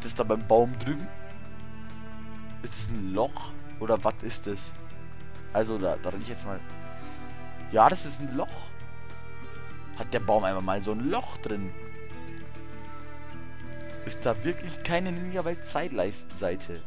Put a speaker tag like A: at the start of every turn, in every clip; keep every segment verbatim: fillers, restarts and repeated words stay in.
A: es da beim Baum drüben? Ist es ein Loch? Oder was ist es? Also, da, da renne ich jetzt mal. Ja, das ist ein Loch. Hat der Baum einfach mal so ein Loch drin? Ist da wirklich keine Ninja-Welt-Zeitleistenseite?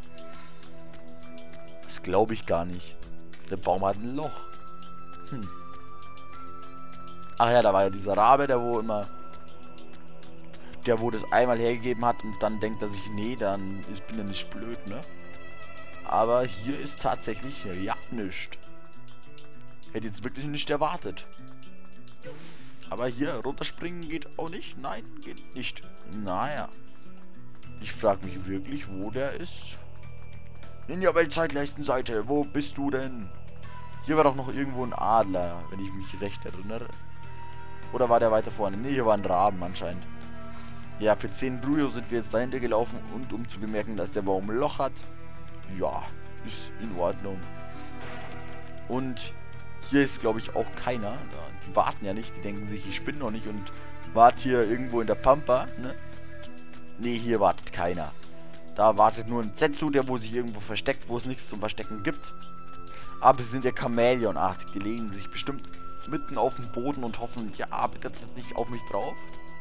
A: Das glaube ich gar nicht. Der Baum hat ein Loch. Hm. Ach ja, da war ja dieser Rabe, der wo immer... Der wo das einmal hergegeben hat und dann denkt er sich, nee, dann ich bin ja nicht blöd, ne? Aber hier ist tatsächlich, ja, nichts. Hätte jetzt wirklich nicht erwartet. Aber hier runterspringen geht auch nicht. Nein, geht nicht. Naja. Ich frage mich wirklich, wo der ist. Ninja-Welt-Zeitleistenseite, wo bist du denn? Hier war doch noch irgendwo ein Adler, wenn ich mich recht erinnere. Oder war der weiter vorne? Ne, hier war ein Raben anscheinend. Ja, für zehn Brujo sind wir jetzt dahinter gelaufen und um zu bemerken, dass der Baum ein Loch hat. Ja, ist in Ordnung. Und hier ist, glaube ich, auch keiner. Die warten ja nicht, die denken sich, ich bin noch nicht und warte hier irgendwo in der Pampa, ne? Ne, hier wartet keiner. Da wartet nur ein Zetsu, der wo sich irgendwo versteckt, wo es nichts zum Verstecken gibt. Aber sie sind ja Chamäleonartig, die legen sich bestimmt mitten auf den Boden und hoffen, ja, bitte tritt nicht auf mich drauf.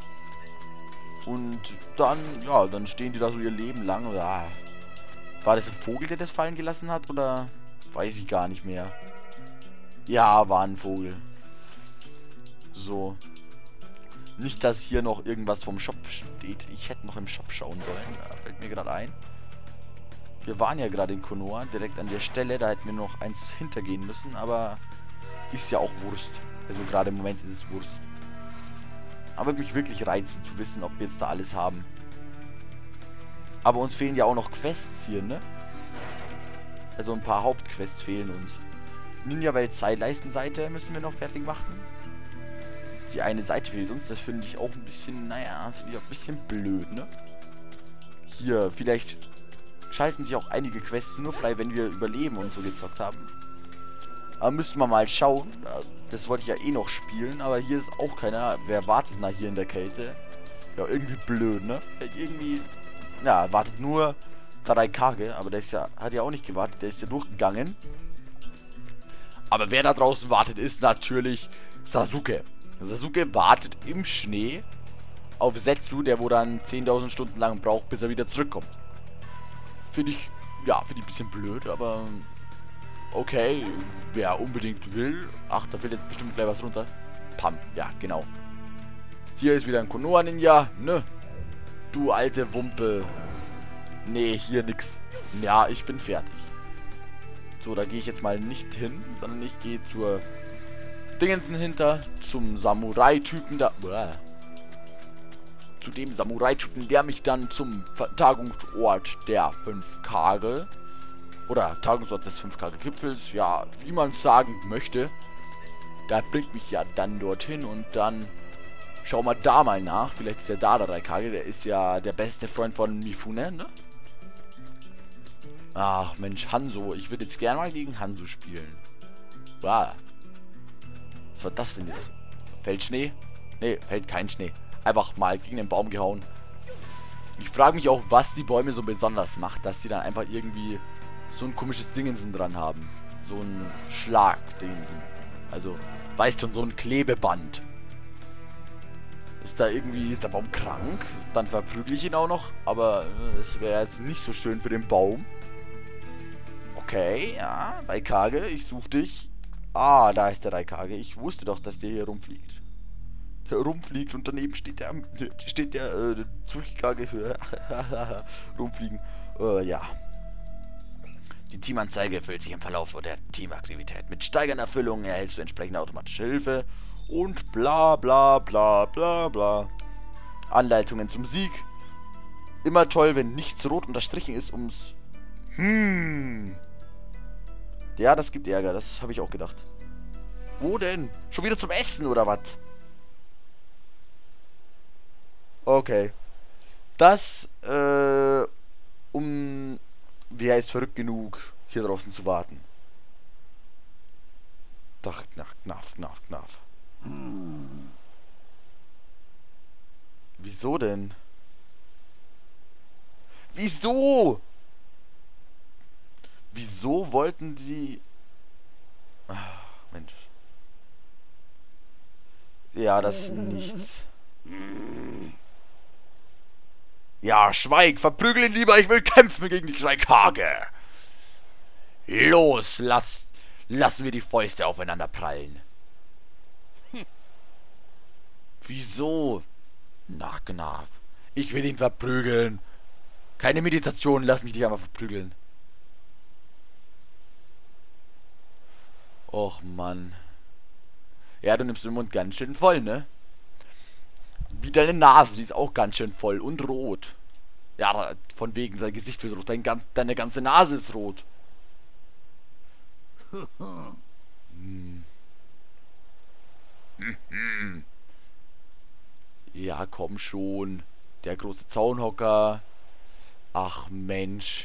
A: Und dann, ja, dann stehen die da so ihr Leben lang. Oder, war das ein Vogel, der das fallen gelassen hat? Oder weiß ich gar nicht mehr. Ja, war ein Vogel. So. Nicht, dass hier noch irgendwas vom Shop steht. Ich hätte noch im Shop schauen sollen. Ja, fällt mir gerade ein. Wir waren ja gerade in Konoha, direkt an der Stelle. Da hätten wir noch eins hintergehen müssen. Aber ist ja auch Wurst. Also gerade im Moment ist es Wurst. Aber würde mich wirklich reizen zu wissen, ob wir jetzt da alles haben. Aber uns fehlen ja auch noch Quests hier, ne? Also ein paar Hauptquests fehlen uns. Ninja-Welt-Zeitleistenseite müssen wir noch fertig machen. Die eine Seite fehlt uns, das finde ich auch ein bisschen, naja, finde ich auch ein bisschen blöd, ne? Hier, vielleicht schalten sich auch einige Quests nur frei, wenn wir überleben und so gezockt haben. Aber müssen wir mal schauen. Das wollte ich ja eh noch spielen, aber hier ist auch keiner. Wer wartet da hier in der Kälte? Ja, irgendwie blöd, ne? Irgendwie, na, wartet nur Taraikage, aber der ist ja, hat ja auch nicht gewartet, der ist ja durchgegangen. Aber wer da draußen wartet, ist natürlich Sasuke. Sasuke wartet im Schnee auf Zetsu, der wo dann zehntausend Stunden lang braucht, bis er wieder zurückkommt. Finde ich, ja, finde ich ein bisschen blöd, aber okay, wer unbedingt will. Ach, da fällt jetzt bestimmt gleich was runter. Pam, ja, genau. Hier ist wieder ein Konoha-Ninja, ne? Du alte Wumpe. Nee, hier nix. Ja, ich bin fertig. So, da gehe ich jetzt mal nicht hin, sondern ich gehe zur Dingensen hinter, zum Samurai-Typen da. Uah. Zu dem Samurai-Typen, der mich dann zum Tagungsort der fünf Kage oder Tagungsort des fünf Kage Gipfels, ja, wie man es sagen möchte, da bringt mich ja dann dorthin und dann schauen wir da mal nach. Vielleicht ist ja da der Raikage, der ist ja der beste Freund von Mifune, ne? Ach Mensch, Hanzo. Ich würde jetzt gerne mal gegen Hanzo spielen. Wow. Was war das denn jetzt? Fällt Schnee? Ne, fällt kein Schnee. Einfach mal gegen den Baum gehauen. Ich frage mich auch, was die Bäume so besonders macht, dass die dann einfach irgendwie so ein komisches Dingensen dran haben. So ein Schlag-Dingensen. Also, weißt schon, so ein Klebeband. Ist da irgendwie, ist der Baum krank? Dann verprügel ich ihn auch noch. Aber äh, das wäre jetzt nicht so schön für den Baum. Okay, ja, Raikage, ich suche dich. Ah, da ist der Raikage. Ich wusste doch, dass der hier rumfliegt. Hier rumfliegt und daneben steht der, steht der äh, Tsuchikage für rumfliegen. Äh, ja. Die Teamanzeige erfüllt sich im Verlauf der Teamaktivität. Mit steigender Erfüllung erhältst du entsprechende automatische Hilfe. Und bla bla bla bla bla. Anleitungen zum Sieg. Immer toll, wenn nichts rot unterstrichen ist, ums... Hm... Ja, das gibt Ärger, das habe ich auch gedacht. Wo denn? Schon wieder zum Essen, oder was? Okay. Das, äh, um... Wer ist verrückt genug, hier draußen zu warten? Dach, knaf, knaf, knaf, knaf. Hm. Wieso denn? Wieso? Wieso wollten die... Ach, Mensch. Ja, das ist nichts. Ja, schweig, verprügel ihn lieber, ich will kämpfen gegen die Schreikage. Los, lass, lassen wir die Fäuste aufeinander prallen. Wieso? Na, Gnab. Ich will ihn verprügeln. Keine Meditation, lass mich dich einfach verprügeln. Och, Mann. Ja, du nimmst den Mund ganz schön voll, ne? Wie deine Nase, die ist auch ganz schön voll und rot. Ja, von wegen, sein Gesicht wird rot. Dein ganz, deine ganze Nase ist rot. Hm. Ja, komm schon. Der große Zaunhocker. Ach, Mensch.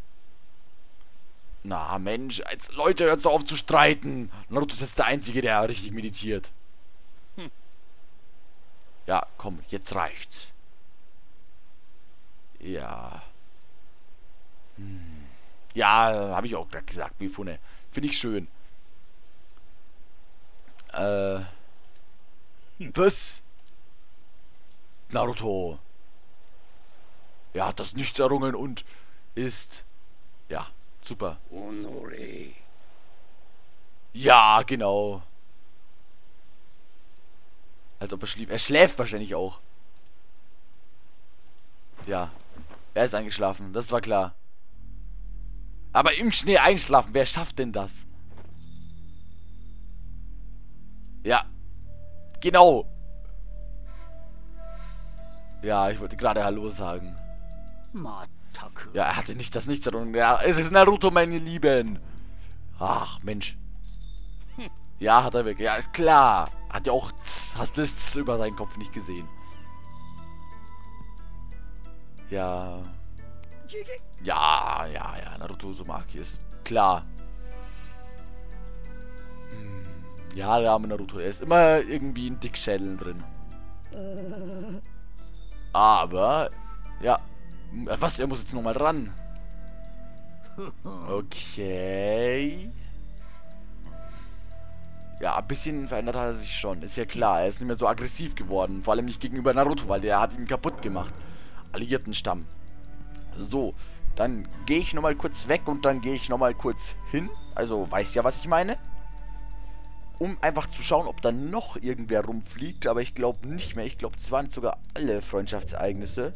A: Na, Mensch, als Leute, hört so auf zu streiten. Naruto ist jetzt der Einzige, der richtig meditiert. Hm. Ja, komm, jetzt reicht's. Ja. Hm. Ja, habe ich auch gerade gesagt, Mifune. Finde ich schön. Äh. Was? Naruto. Er hat das Nichts errungen und ist... Ja, super.
B: Honore.
A: Ja, genau. Als ob er schläft. Er schläft wahrscheinlich auch. Ja. Er ist eingeschlafen, das war klar. Aber im Schnee einschlafen, wer schafft denn das? Ja. Genau. Ja, ich wollte gerade Hallo sagen. Ja, er hatte nicht das Nichts darum. Ja, es ist Naruto, meine Lieben. Ach, Mensch. Ja, hat er wirklich. Ja, klar. Hat ja auch... Hast du das über seinen Kopf nicht gesehen? Ja. Ja, ja, ja. Naruto Uzumaki ist klar. Hm. Ja, der arme Naruto. Er ist immer irgendwie ein Dickschädel drin. Aber, ja. Was? Er muss jetzt nochmal ran. Okay. Ja, ein bisschen verändert hat er sich schon. Ist ja klar. Er ist nicht mehr so aggressiv geworden. Vor allem nicht gegenüber Naruto, weil der hat ihn kaputt gemacht. Alliiertenstamm. So, dann gehe ich nochmal kurz weg und dann gehe ich nochmal kurz hin. Also, weißt ja, was ich meine? Um einfach zu schauen, ob da noch irgendwer rumfliegt. Aber ich glaube nicht mehr. Ich glaube, das waren sogar alle Freundschaftsereignisse.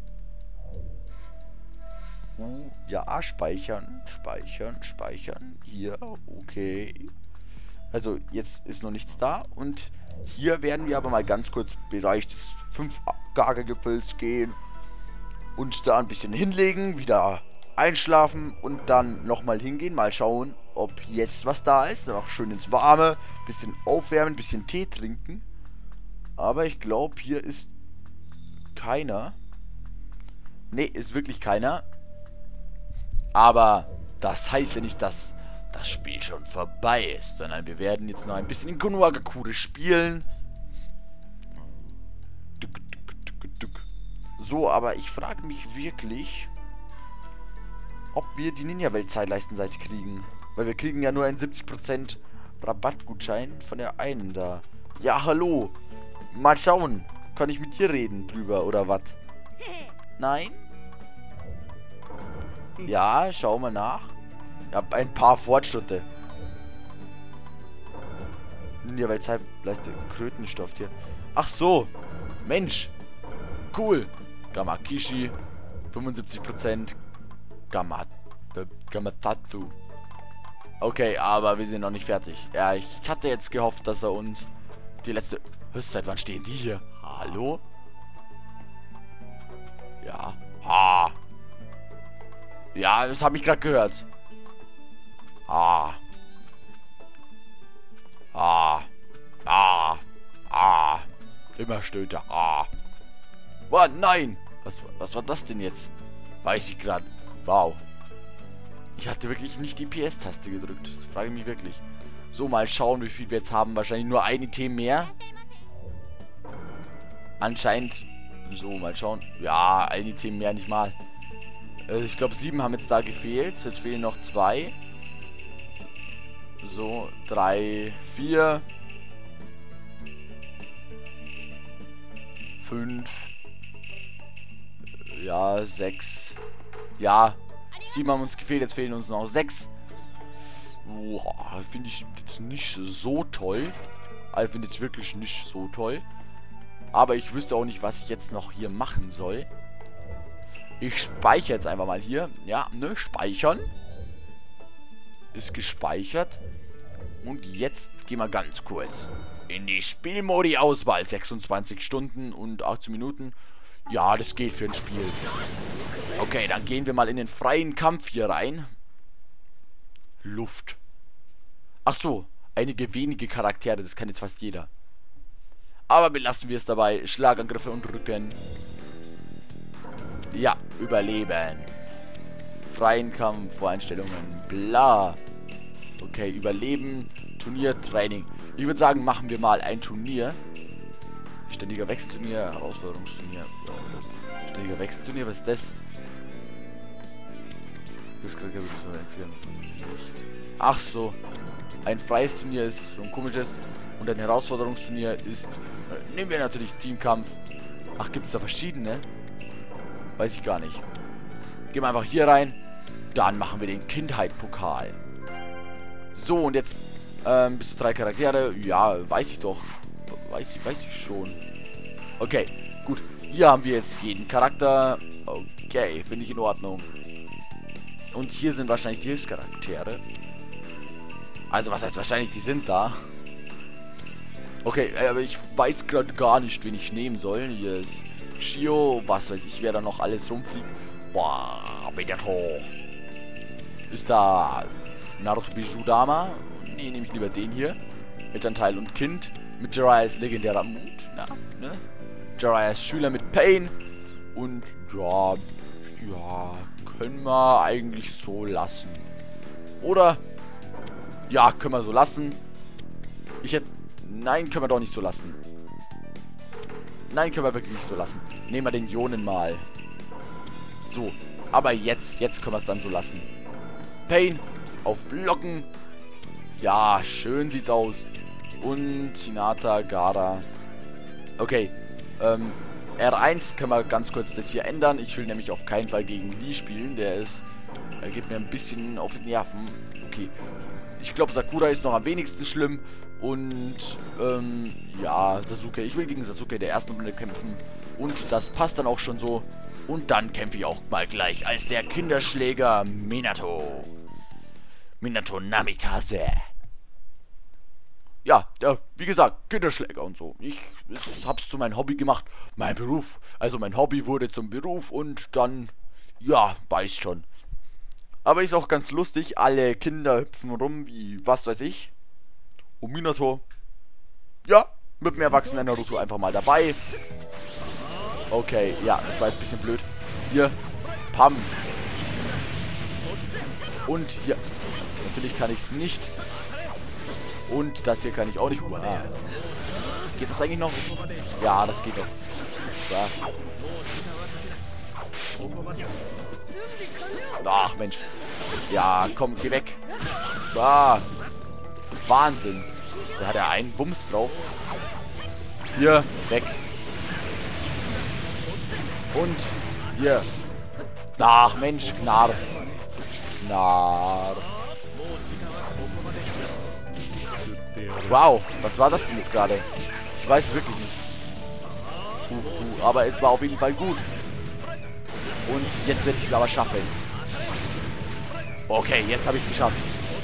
A: Uh, ja, speichern, speichern, speichern. Hier, okay. Also, jetzt ist noch nichts da. Und hier werden wir aber mal ganz kurz Bereich des fünf-Gage-Gipfels gehen. Und da ein bisschen hinlegen, wieder einschlafen und dann nochmal hingehen. Mal schauen, ob jetzt was da ist. Noch schön ins Warme, bisschen aufwärmen, bisschen Tee trinken. Aber ich glaube, hier ist keiner. Ne, ist wirklich keiner. Aber das heißt ja nicht, dass das Spiel schon vorbei ist, sondern wir werden jetzt noch ein bisschen in Konohagakure spielen. So, aber ich frage mich wirklich, ob wir die Ninja-Welt-Zeitleistenseite kriegen. Weil wir kriegen ja nur einen siebzig Prozent Rabattgutschein von der einen da. Ja, hallo. Mal schauen. Kann ich mit dir reden drüber, oder was? Nein? Ja, schau mal nach. Ich habe ein paar Fortschritte. Ninja-Welt-Zeitleiste Krötenstoff hier. Ach so. Mensch. Cool. Gamakishi. fünfundsiebzig Prozent. Gamat. Gamatatu. Okay, aber wir sind noch nicht fertig. Ja, ich hatte jetzt gehofft, dass er uns die letzte... Was, seit wann stehen die hier? Hallo? Ja. Ha. Ja, das habe ich gerade gehört. Ah. Ah. Ah. Ah. Immer stöhnt er. Ah. Oh, nein. Was, was war das denn jetzt? Weiß ich gerade. Wow. Ich hatte wirklich nicht die P S-Taste gedrückt. Das frage ich mich wirklich. So, mal schauen, wie viel wir jetzt haben. Wahrscheinlich nur ein Item mehr. Anscheinend. So, mal schauen. Ja, ein Item mehr, nicht mal. Äh, ich glaube, sieben haben jetzt da gefehlt. Jetzt fehlen noch zwei. So, drei, vier. Fünf. Ja, sechs. Ja, sieben haben uns gefehlt. Jetzt fehlen uns noch sechs. Boah, finde ich jetzt nicht so toll. Also finde ich wirklich nicht so toll. Aber ich wüsste auch nicht, was ich jetzt noch hier machen soll. Ich speichere jetzt einfach mal hier. Ja, ne, speichern. Ist gespeichert. Und jetzt gehen wir ganz kurz in die Spielmodi-Auswahl. sechsundzwanzig Stunden und achtzehn Minuten. Ja, das geht für ein Spiel. Okay, dann gehen wir mal in den freien Kampf hier rein. Luft. Ach so, einige wenige Charaktere, das kann jetzt fast jeder. Aber belassen wir es dabei. Schlagangriffe und Rücken. Ja, überleben. Freien Kampf, Voreinstellungen, bla. Okay, überleben, Turnier, Training. Ich würde sagen, machen wir mal ein Turnier. Ständiger Wechselturnier, Herausforderungsturnier. Ständiger Wechselturnier, was ist das? Ach so. Ein freies Turnier ist so ein komisches. Und ein Herausforderungsturnier ist... Äh, nehmen wir natürlich Teamkampf. Ach, gibt es da verschiedene? Weiß ich gar nicht. Gehen wir einfach hier rein. Dann machen wir den Kindheit-Pokal. So, und jetzt ähm, bis zu drei Charaktere. Ja, weiß ich doch. Weiß ich, weiß ich schon. Okay, gut. Hier haben wir jetzt jeden Charakter. Okay, finde ich in Ordnung. Und hier sind wahrscheinlich die Hilfscharaktere. Also, was heißt wahrscheinlich, die sind da. Okay, aber ich weiß gerade gar nicht, wen ich nehmen soll. Hier ist Shio, was weiß ich, wer da noch alles rumfliegt. Boah, Minato. Ist da Naruto Bijudama? Nee, nehme ich lieber den hier. Elternteil und Kind. Mit Jiraiya's legendärer Mut. Na, ne? Jiraiya's Schüler mit Pain. Und ja, ja, können wir eigentlich so lassen. Oder? Ja, können wir so lassen. Ich hätte... Nein, können wir doch nicht so lassen. Nein, können wir wirklich nicht so lassen. Nehmen wir den Jonen mal. So, aber jetzt, jetzt können wir es dann so lassen. Pain auf Blocken. Ja, schön sieht's aus. Und Hinata, Gaara. Okay, ähm, R eins können wir ganz kurz das hier ändern. Ich will nämlich auf keinen Fall gegen Lee spielen. Der ist, er geht mir ein bisschen auf die Nerven. Okay, ich glaube Sakura ist noch am wenigsten schlimm. Und, ähm, ja, Sasuke. Ich will gegen Sasuke in der ersten Runde kämpfen. Und das passt dann auch schon so. Und dann kämpfe ich auch mal gleich als der Kinderschläger Minato. Minato Namikaze. Ja, ja, wie gesagt, Kinderschläger und so. Ich, ich hab's zu meinem Hobby gemacht. Mein Beruf. Also mein Hobby wurde zum Beruf und dann, ja, weiß schon. Aber ist auch ganz lustig. Alle Kinder hüpfen rum wie, was weiß ich. Und Minato, ja, mit dem erwachsenen Naruto einfach mal dabei. Okay, ja, das war jetzt ein bisschen blöd. Hier, Pam. Und hier, natürlich kann ich es nicht. Und das hier kann ich auch nicht. Wow. Geht das eigentlich noch? Ja, das geht noch. Ja. Ach, Mensch. Ja, komm, geh weg. Ah. Wahnsinn. Da hat er einen Bums drauf. Hier, weg. Und hier. Ach, Mensch, Gnarf. Gnarf. Wow, was war das denn jetzt gerade? Ich weiß es wirklich nicht. Uh, uh, aber es war auf jeden Fall gut. Und jetzt werde ich es aber schaffen. Okay, jetzt habe ich es geschafft.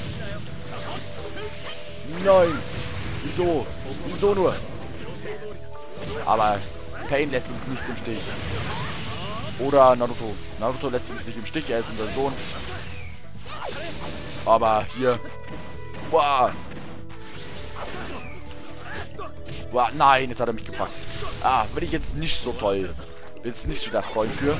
A: Nein. Wieso? Wieso nur? Aber Pain lässt uns nicht im Stich. Oder Naruto. Naruto lässt uns nicht im Stich. Er ist unser Sohn. Aber hier. Wow. Wow. Nein, jetzt hat er mich gepackt. Ah, bin ich jetzt nicht so toll. Bin jetzt nicht so der Freund für. Äh,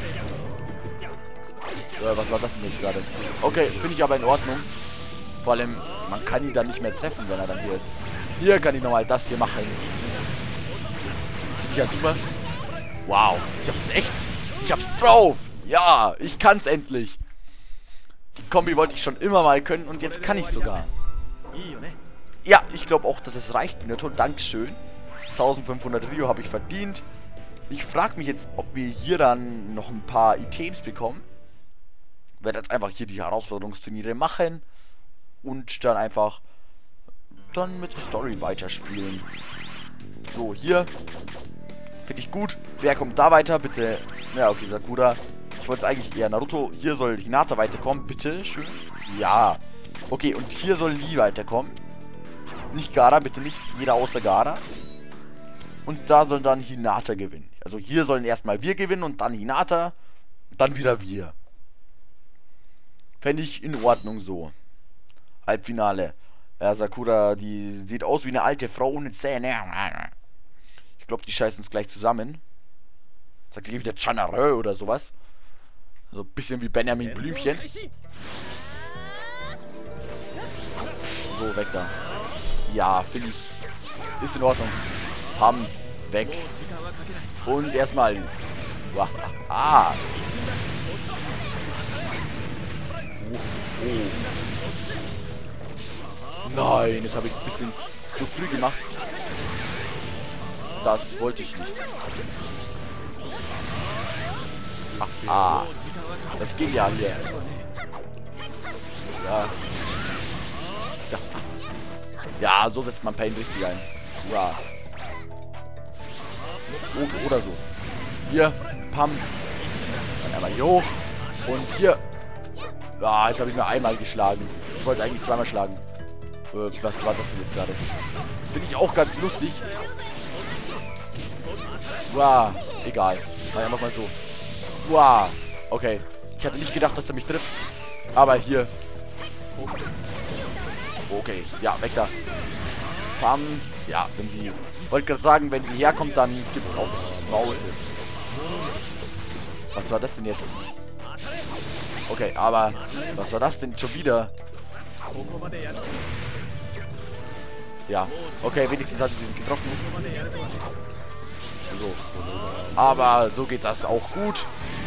A: was war das denn jetzt gerade? Okay, finde ich aber in Ordnung. Vor allem, man kann ihn dann nicht mehr treffen, wenn er dann hier ist. Hier kann ich nochmal das hier machen. Finde ich ja super. Wow, ich hab's echt. Ich hab's drauf. Ja, ich kann's endlich. Die Kombi wollte ich schon immer mal können und jetzt kann ich sogar. Ja, ich glaube auch, dass es reicht, Minato. Dankeschön. eintausendfünfhundert Rio habe ich verdient. Ich frage mich jetzt, ob wir hier dann noch ein paar Items bekommen. Ich werde jetzt einfach hier die Herausforderungsturniere machen. Und dann einfach dann mit der Story weiterspielen. So, hier. Finde ich gut. Wer kommt da weiter? Bitte. Ja, okay, Sakura. Ich wollte eigentlich eher Naruto. Hier soll Hinata weiterkommen. Bitte schön. Ja. Okay, und hier soll Lee weiterkommen. Nicht Gaara, bitte nicht. Jeder außer Gaara. Und da soll dann Hinata gewinnen. Also hier sollen erstmal wir gewinnen und dann Hinata. Und dann wieder wir. Fände ich in Ordnung so. Halbfinale. Ja, Sakura, die sieht aus wie eine alte Frau ohne Zähne. Ich glaube, die scheißen es gleich zusammen. Sagt die wieder Chanarö oder sowas. So ein bisschen wie Benjamin Blümchen. So, weg da. Ja, finde ich. Ist in Ordnung. Pam, weg. Und erstmal. Wow. Ah. Oh, oh. Nein, jetzt habe ich es ein bisschen zu früh gemacht. Das wollte ich nicht. Ah, ah. Das geht ja hier. Ja. Ja. Ja, so setzt man Pain richtig ein. Ja. Oh, oder so. Hier, Pam. Dann einmal hier hoch. Und hier. Ja, jetzt habe ich mir einmal geschlagen. Ich wollte eigentlich zweimal schlagen. Äh, was war das denn jetzt gerade? Finde ich auch ganz lustig. Wow, egal. Mach einfach mal so. Wow, okay. Ich hatte nicht gedacht, dass er mich trifft. Aber hier. Okay, ja, weg da. Pam. Ja, wenn sie... Wollte gerade sagen, wenn sie herkommt, dann gibt's auch Pause. Was war das denn jetzt? Okay, aber... Was war das denn schon wieder? Ja, okay, wenigstens hat sie sie getroffen. So. Aber so geht das auch gut.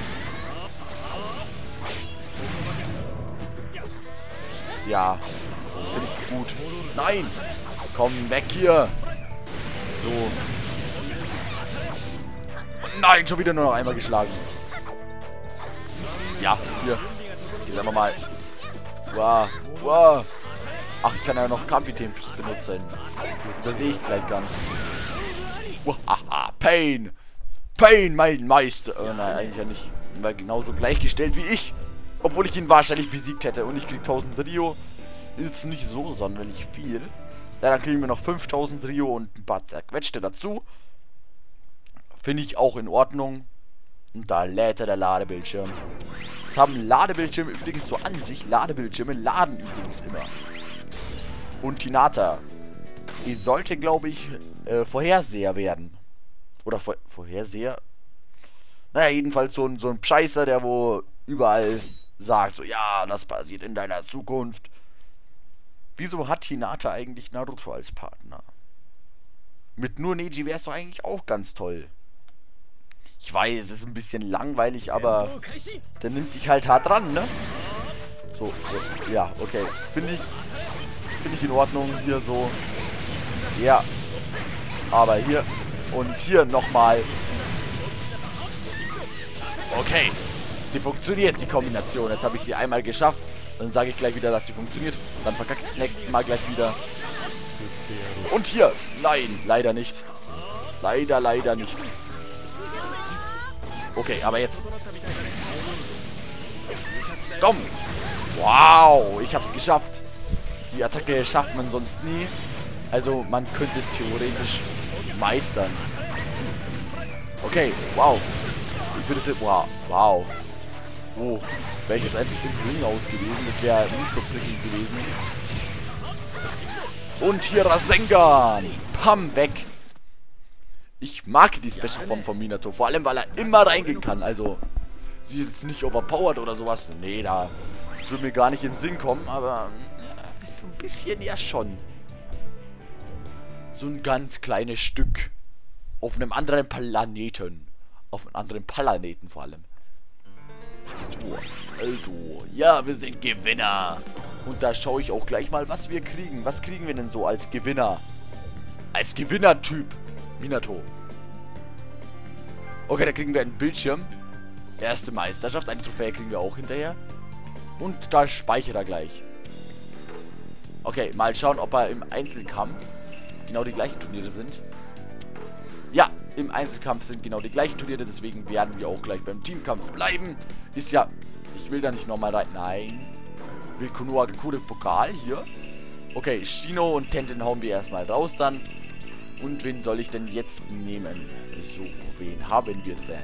A: Ja, finde ich gut. Nein! Komm, weg hier! So. Und nein, schon wieder nur noch einmal geschlagen. Ja, hier. Hier sagen wir mal. Wow, wow. Ach, ich kann ja noch Kampfitems benutzen. Das sehe ich gleich ganz. Wahaha, Pain! Pain, mein Meister! Oh nein, eigentlich ja nicht. Weil genauso gleichgestellt wie ich. Obwohl ich ihn wahrscheinlich besiegt hätte. Und ich krieg tausend Rio. Ist jetzt nicht so sonderlich viel. Ja, dann kriegen wir noch fünftausend Rio und ein paar zerquetschte dazu. Finde ich auch in Ordnung. Und da lädt er der Ladebildschirm. Das haben Ladebildschirme übrigens so an sich. Ladebildschirme laden übrigens immer. Und Hinata. Die sollte, glaube ich, äh, Vorherseher werden. Oder Vor Vorherseher? Naja, jedenfalls so ein, so ein Scheißer, der wo überall sagt, so, ja, das passiert in deiner Zukunft. Wieso hat Hinata eigentlich Naruto als Partner? Mit nur Neji wäre es doch eigentlich auch ganz toll. Ich weiß, es ist ein bisschen langweilig, aber der nimmt dich halt hart dran, ne? So, so ja, okay. Finde ich, finde ich in Ordnung hier so. Ja. Aber hier und hier nochmal. Okay. Sie funktioniert, die Kombination. Jetzt habe ich sie einmal geschafft. Dann sage ich gleich wieder, dass sie funktioniert. Dann verkacke ich das nächste Mal gleich wieder. Und hier. Nein, leider nicht. Leider, leider nicht. Okay, aber jetzt. Komm. Wow, ich habe es geschafft. Die Attacke schafft man sonst nie. Also, man könnte es theoretisch meistern. Okay, wow. Ich würde es... Wow, wow. Oh, wäre ich jetzt einfach im Ring aus gewesen. Das wäre nicht so prickelnd gewesen. Und hier Rasengan. Pam, weg. Ich mag die Special-Form von Minato. Vor allem, weil er immer reingehen kann. Also, sie ist jetzt nicht overpowered oder sowas. Nee, da würde mir gar nicht in den Sinn kommen. Aber ja, so ein bisschen ja schon. So ein ganz kleines Stück. Auf einem anderen Planeten. Auf einem anderen Planeten vor allem. also, ja, wir sind Gewinner. Und da schaue ich auch gleich mal, was wir kriegen. Was kriegen wir denn so als Gewinner? Als Gewinnertyp. Minato. Okay, da kriegen wir einen Bildschirm. Erste Meisterschaft. Eine Trophäe kriegen wir auch hinterher. Und da speichert er gleich. Okay, mal schauen, ob er im Einzelkampf genau die gleichen Turniere sind. Ja, im Einzelkampf sind genau die gleichen Turniere. Deswegen werden wir auch gleich beim Teamkampf bleiben. Ist ja... Ich will da nicht nochmal rein. Nein. Will Konoha Gekure Pokal hier. Okay, Shino und Tenten hauen wir erstmal raus dann. Und wen soll ich denn jetzt nehmen? So, wen haben wir denn?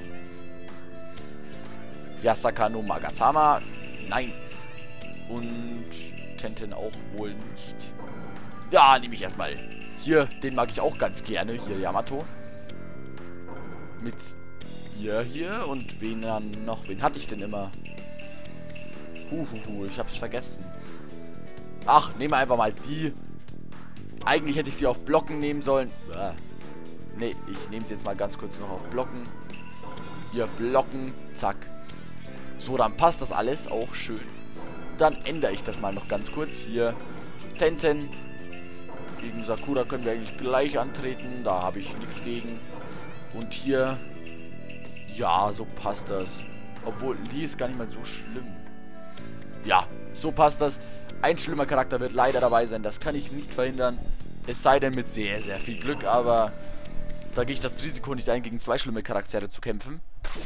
A: Yasaka no Magatama. Nein. Und Tenten auch wohl nicht. Ja, nehme ich erstmal. Hier, den mag ich auch ganz gerne. Hier, Yamato. Mit ihr hier. Und wen dann noch? Wen hatte ich denn immer? Huhuhu, ich hab's vergessen. Ach, nehmen wir einfach mal die. Eigentlich hätte ich sie auf Blocken nehmen sollen. Bäh. Nee, ich nehme sie jetzt mal ganz kurz noch auf Blocken. Hier, Blocken. Zack. So, dann passt das alles. Auch schön. Dann ändere ich das mal noch ganz kurz. Hier zu Tenten. Gegen Sakura können wir eigentlich gleich antreten. Da habe ich nichts gegen. Und hier... Ja, so passt das. Obwohl, Lee ist gar nicht mal so schlimm. Ja, so passt das. Ein schlimmer Charakter wird leider dabei sein. Das kann ich nicht verhindern. Es sei denn mit sehr, sehr viel Glück. Aber da gehe ich das Risiko nicht ein, gegen zwei schlimme Charaktere zu kämpfen.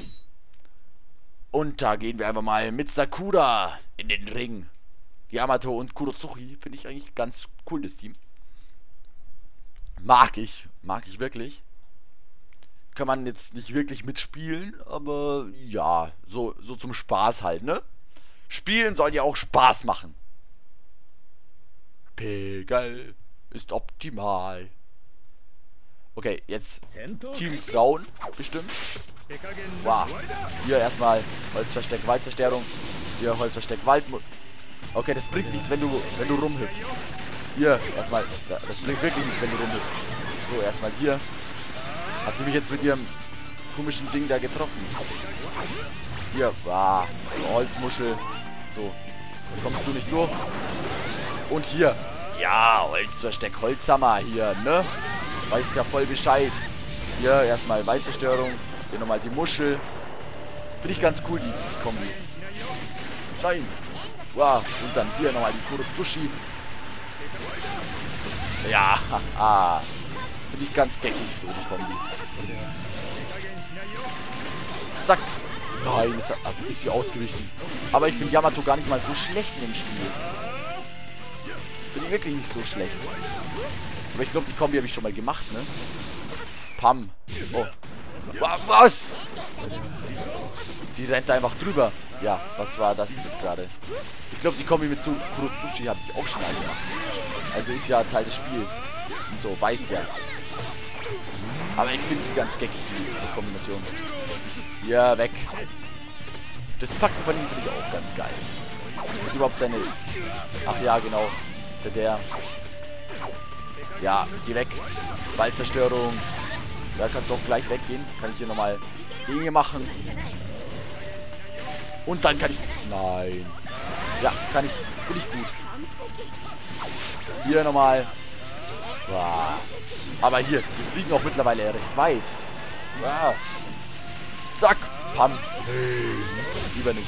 A: Und da gehen wir einfach mal mit Sakura in den Ring. Yamato und Kurotsuchi finde ich eigentlich ganz cool, das Team. Mag ich. Mag ich wirklich. Kann man jetzt nicht wirklich mitspielen, aber ja, so, so zum Spaß halt, ne? Spielen soll ja auch Spaß machen. Pegel ist optimal. Okay, jetzt Team Frauen bestimmt. Wow. Hier erstmal Holzversteck, Waldzerstörung. Hier Holzversteck, Wald. Okay, das bringt nichts, wenn du wenn du rumhüpfst. Hier erstmal. Das bringt wirklich nichts, wenn du rumhüpfst. So, erstmal hier. Hat sie mich jetzt mit ihrem komischen Ding da getroffen. Hier, wow. Holzmuschel. So. Da kommst du nicht durch. Und hier. Ja, Holzversteck, Holzhammer hier, ne? Weißt ja voll Bescheid. Hier erstmal Waldzerstörung. Hier nochmal die Muschel. Finde ich ganz cool, die, die Kombi. Nein. Wow. Und dann hier nochmal die Kurotsuchi. Ja, haha. Finde ich ganz geckig, so die Kombi. Zack. Nein, das hat, das ist hier ausgewichen. Aber ich finde Yamato gar nicht mal so schlecht in dem Spiel. Finde ich wirklich nicht so schlecht. Aber ich glaube, die Kombi habe ich schon mal gemacht, ne? Pam. Oh. Was? Die rennt da einfach drüber. Ja, was war das jetzt gerade? Ich glaube, die Kombi mit Kurotsuchi habe ich auch schon mal gemacht. Also ist ja Teil des Spiels. Und so, weiß ja. Aber ich finde die ganz geckig, die, die Kombination. Ja, weg. Das Packen von ihm finde ich auch ganz geil. Ist überhaupt seine... Ach ja, genau. Ist ja der... Ja, geh weg. Waldzerstörung. Da kannst du auch gleich weggehen. Kann ich hier nochmal Dinge machen. Und dann kann ich... Nein. Ja, kann ich... Finde ich gut. Hier nochmal. Wow. Aber hier, wir fliegen auch mittlerweile recht weit. Wow. Zack. Pam. Hey, lieber nicht.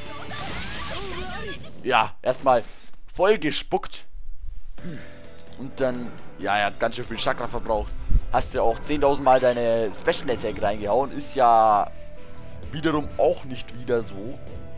A: Ja, erstmal voll gespuckt. Und dann... Ja, er hat ganz schön viel Chakra verbraucht. Hast ja auch zehntausend Mal deine Special Attack reingehauen. Ist ja wiederum auch nicht wieder so.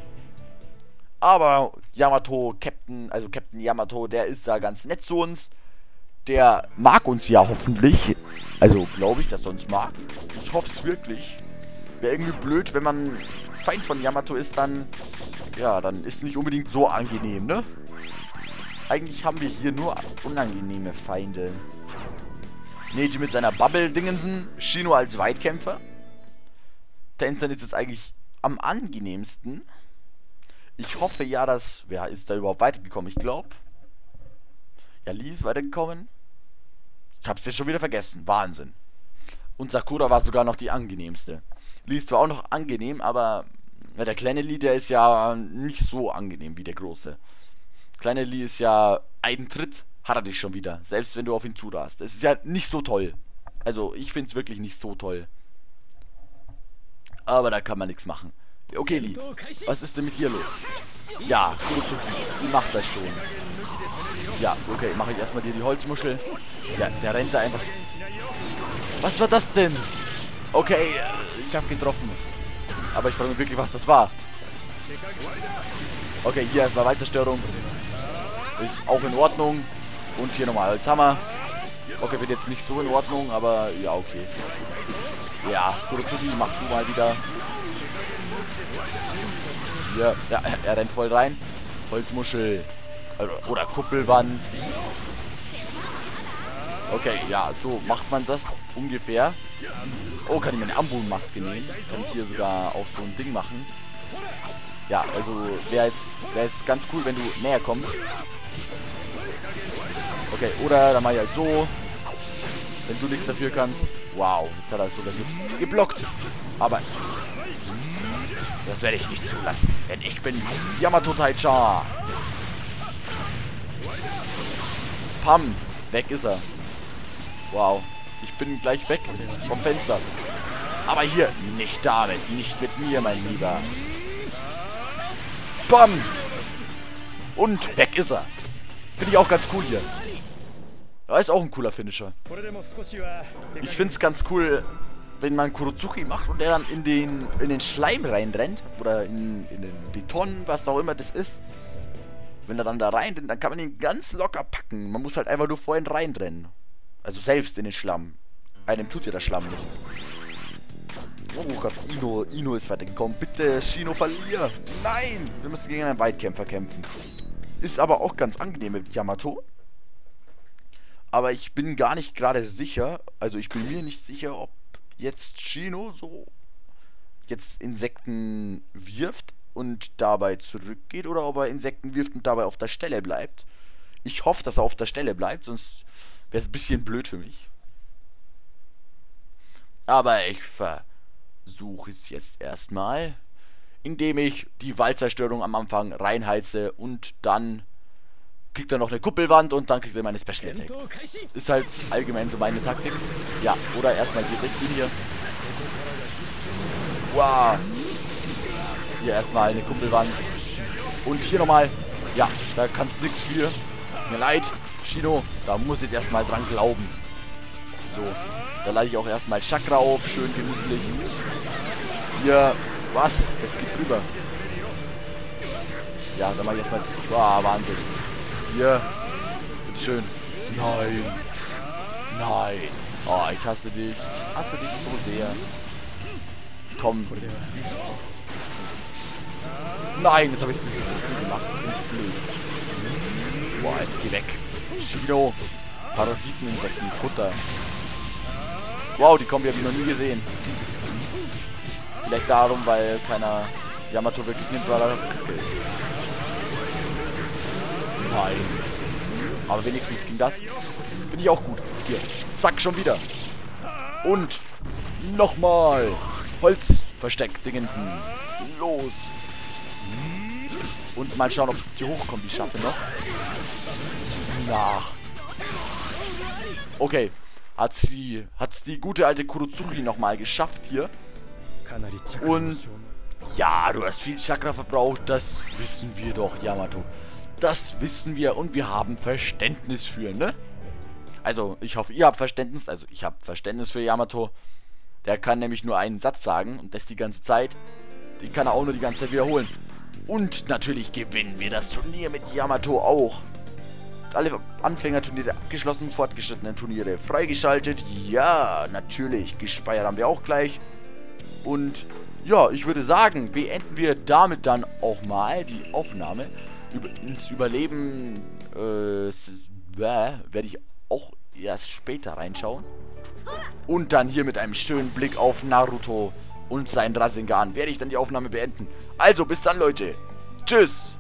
A: Aber Yamato, Captain, also Captain Yamato, der ist da ganz nett zu uns. Der mag uns ja hoffentlich. Also glaube ich, dass er uns mag. Ich hoffe es wirklich. Wäre irgendwie blöd, wenn man Feind von Yamato ist, dann... Ja, dann ist es nicht unbedingt so angenehm, ne? Eigentlich haben wir hier nur unangenehme Feinde. Neji mit seiner Bubble-Dingensen. Shino als Weitkämpfer. Tenten ist jetzt eigentlich am angenehmsten. Ich hoffe ja, dass... Wer ist da überhaupt weitergekommen? Ich glaube... Ja, Lee ist weitergekommen. Ich hab's jetzt schon wieder vergessen. Wahnsinn. Und Sakura war sogar noch die angenehmste. Lee ist zwar auch noch angenehm, aber... Ja, der kleine Lee, der ist ja nicht so angenehm wie der große. Kleine Lee ist ja ein Tritt, hat er dich schon wieder. Selbst wenn du auf ihn zurast. Es ist ja nicht so toll. Also, ich finde es wirklich nicht so toll. Aber da kann man nichts machen. Okay, Lee, was ist denn mit dir los? Ja, Kurozuki, die macht das schon. Ja, okay, mache ich erstmal dir die Holzmuschel. Ja, der rennt da einfach. Was war das denn? Okay, ich habe getroffen. Aber ich frage mich wirklich, was das war. Okay, hier erstmal Waldzerstörung. Ist auch in Ordnung. Und hier nochmal Holzhammer. Okay, wird jetzt nicht so in Ordnung, aber ja, okay. Ja, Kurozuki, mach du mal wieder. Hier, ja, er rennt voll rein. Holzmuschel. Oder Kuppelwand. Okay, ja, so macht man das ungefähr. Oh, kann ich mir eine Ambun-Maske nehmen? Kann ich hier sogar auch so ein Ding machen? Ja, also wäre jetzt, wär jetzt ganz cool, wenn du näher kommst. Okay, oder dann mache ich halt so. Wenn du nichts dafür kannst. Wow, jetzt hat er sogar ge geblockt. Aber das werde ich nicht zulassen, denn ich bin Yamato Taichan. Pam, weg ist er. Wow, ich bin gleich weg vom Fenster. Aber hier, nicht damit, nicht mit mir, mein Lieber. Bam! Und weg ist er. Finde ich auch ganz cool hier. Da ist auch ein cooler Finisher. Ich finde es ganz cool, wenn man Kurozuki macht und er dann in den, in den Schleim reinrennt. Oder in, in den Beton, was auch immer das ist. Wenn er dann da reinrennt, dann kann man ihn ganz locker packen. Man muss halt einfach nur vorhin reinrennen. Also selbst in den Schlamm. Einem tut ja der Schlamm nichts. Oh Gott, Ino, Ino ist weitergekommen. Bitte, Shino, verlier. Nein! Wir müssen gegen einen Weitkämpfer kämpfen. Ist aber auch ganz angenehm mit Yamato. Aber ich bin gar nicht gerade sicher. Also ich bin mir nicht sicher, ob jetzt Shino so jetzt Insekten wirft und dabei zurückgeht. Oder ob er Insekten wirft und dabei auf der Stelle bleibt. Ich hoffe, dass er auf der Stelle bleibt. Sonst wäre es ein bisschen blöd für mich. Aber ich versuche es jetzt erstmal, indem ich die Waldzerstörung am Anfang reinheize und dann kriegt er noch eine Kuppelwand und dann kriegt er meine Special Attack. Ist halt allgemein so meine Taktik. Ja, oder erstmal hier das Ding hier. Wow. Hier erstmal eine Kuppelwand. Und hier nochmal. Ja, da kannst du nichts für. Tut mir leid, Shino, da muss ich jetzt erstmal dran glauben. So. Da lade ich auch erstmal Chakra auf, schön genüsslich. Hier, was? Das geht drüber. Ja, da mache ich erstmal. Wow, Wahnsinn. Hier, bitteschön. Nein. Nein. Oh, ich hasse dich. Ich hasse dich so sehr. Komm. Nein, das habe ich ein bisschen zu viel gemacht. Bin ich blöd. Boah, jetzt geh weg. Shino. Parasiteninsekten, Futter. Wow, die Kombi habe ich noch nie gesehen. Vielleicht darum, weil keiner Yamato wirklich nimmt, weil er kacke ist. Nein. Aber wenigstens ging das. Finde ich auch gut. Hier. Zack, schon wieder. Und nochmal. Holzversteck, Dingensen. Los. Und mal schauen, ob ich hier hochkomme. Die schaffe noch. Nach. Okay. Hat's die, hat's die gute alte Kurozuki nochmal geschafft hier. Und ja, du hast viel Chakra verbraucht. Das wissen wir doch, Yamato. Das wissen wir und wir haben Verständnis für, ne? Also, ich hoffe, ihr habt Verständnis. Also, ich habe Verständnis für Yamato. Der kann nämlich nur einen Satz sagen und das die ganze Zeit. Den kann er auch nur die ganze Zeit wiederholen. Und natürlich gewinnen wir das Turnier mit Yamato auch. Alle Anfängerturniere abgeschlossen, fortgeschrittene Turniere freigeschaltet. Ja, natürlich. Gespeichert haben wir auch gleich. Und ja, ich würde sagen, beenden wir damit dann auch mal die Aufnahme. Über, ins Überleben äh, werde ich auch erst später reinschauen. Und dann hier mit einem schönen Blick auf Naruto und sein Rasengan werde ich dann die Aufnahme beenden. Also, bis dann, Leute. Tschüss.